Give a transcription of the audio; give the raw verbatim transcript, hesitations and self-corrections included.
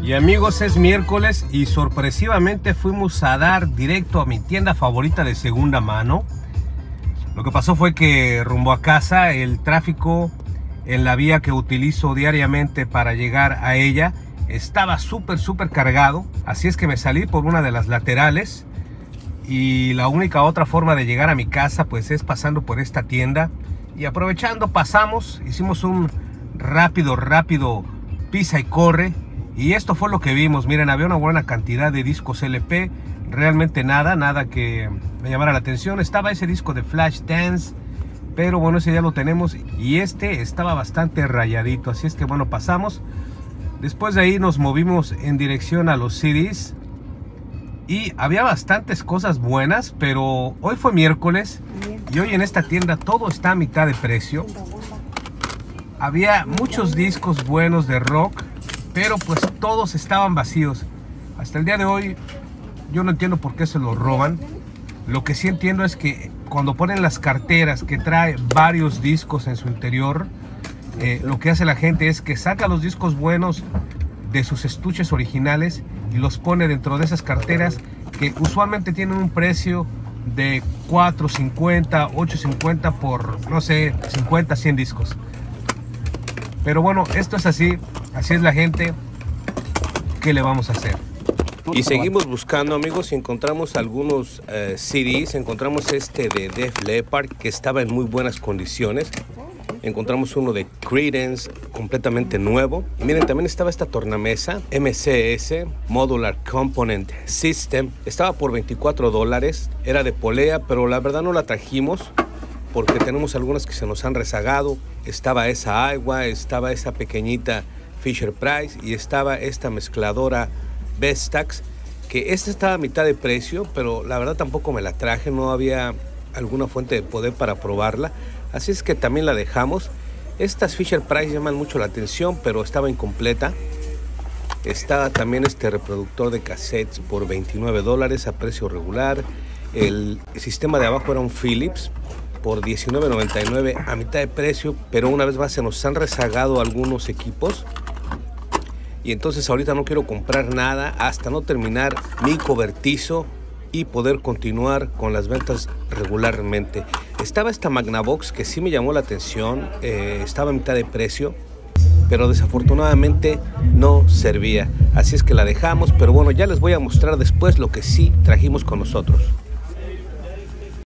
Y amigos, es miércoles y sorpresivamente fuimos a dar directo a mi tienda favorita de segunda mano. Lo que pasó fue que rumbo a casa el tráfico en la vía que utilizo diariamente para llegar a ella estaba súper súper cargado, así es que me salí por una de las laterales y la única otra forma de llegar a mi casa pues es pasando por esta tienda. Y aprovechando pasamos, hicimos un rápido rápido pisa y corre. Y esto fue lo que vimos. Miren, había una buena cantidad de discos L P. Realmente nada, nada que me llamara la atención. Estaba ese disco de Flashdance, pero bueno, ese ya lo tenemos. Y este estaba bastante rayadito. Así es que bueno, pasamos. Después de ahí nos movimos en dirección a los C Ds. Y había bastantes cosas buenas, pero hoy fue miércoles. Y hoy en esta tienda todo está a mitad de precio. Había muchos discos buenos de rock, pero pues todos estaban vacíos. Hasta el día de hoy yo no entiendo por qué se los roban. Lo que sí entiendo es que cuando ponen las carteras que trae varios discos en su interior, eh, lo que hace la gente es que saca los discos buenos de sus estuches originales y los pone dentro de esas carteras que usualmente tienen un precio de cuatro cincuenta, ocho cincuenta por, no sé, cincuenta, cien discos. Pero bueno, esto es así, así es la gente. ¿Qué le vamos a hacer? Y seguimos buscando, amigos, y encontramos algunos uh, C Ds. Encontramos este de Def Leppard, que estaba en muy buenas condiciones. Encontramos uno de Creedence, completamente nuevo. Y miren, también estaba esta tornamesa M C S, Modular Component System. Estaba por veinticuatro dólares. Era de polea, pero la verdad no la trajimos porque tenemos algunas que se nos han rezagado. Estaba esa agua, estaba esa pequeñita Fisher Price y estaba esta mezcladora Vestax, que esta estaba a mitad de precio, pero la verdad tampoco me la traje, no había alguna fuente de poder para probarla, así es que también la dejamos. Estas Fisher Price llaman mucho la atención, pero estaba incompleta. Estaba también este reproductor de cassettes por veintinueve dólares a precio regular. El sistema de abajo era un Philips por diecinueve noventa y nueve a mitad de precio, pero una vez más se nos han rezagado algunos equipos y entonces ahorita no quiero comprar nada hasta no terminar mi cobertizo y poder continuar con las ventas regularmente. Estaba esta Magnavox que sí me llamó la atención, eh, estaba a mitad de precio, pero desafortunadamente no servía, así es que la dejamos. Pero bueno, ya les voy a mostrar después lo que sí trajimos con nosotros.